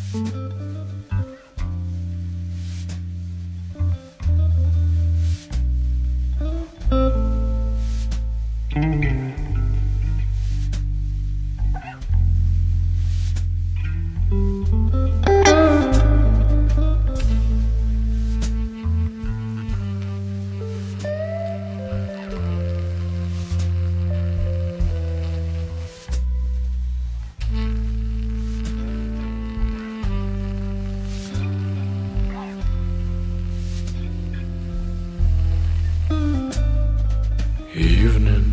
Evening,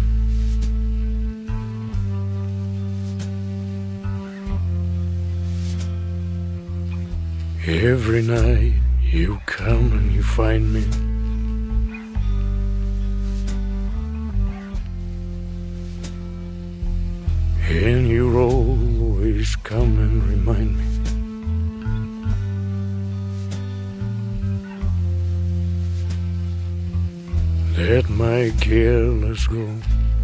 every night you come and you find me, and you always come and remind me that my girl has gone.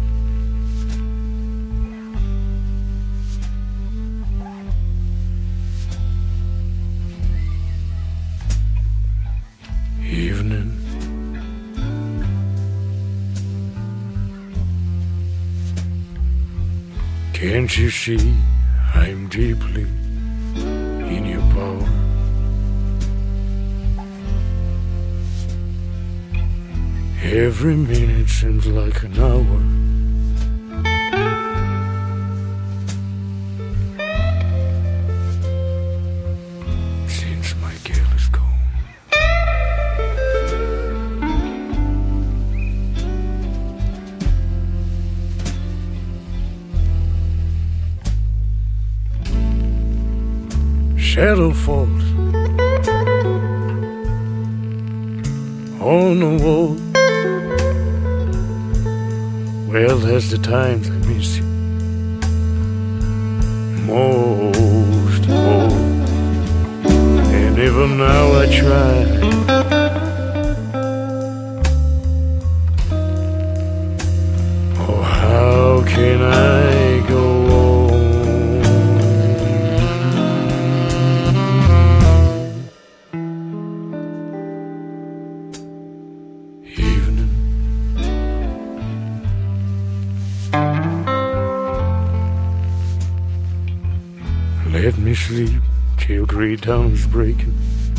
Evening, can't you see I'm deeply in your power? Every minute seems like an hour. Since my girl is gone. Shadow falls on the wall. Well, there's the times I miss you most of all, and even now I try. Oh, how can I go on? Evening, let me sleep till grey dawn is breaking.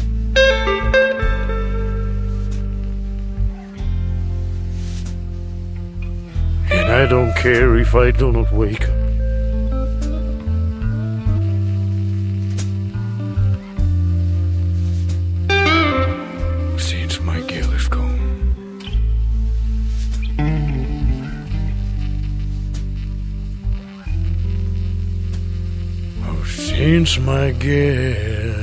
And I don't care if I do not wake up. Since my girl is gone. Since my girl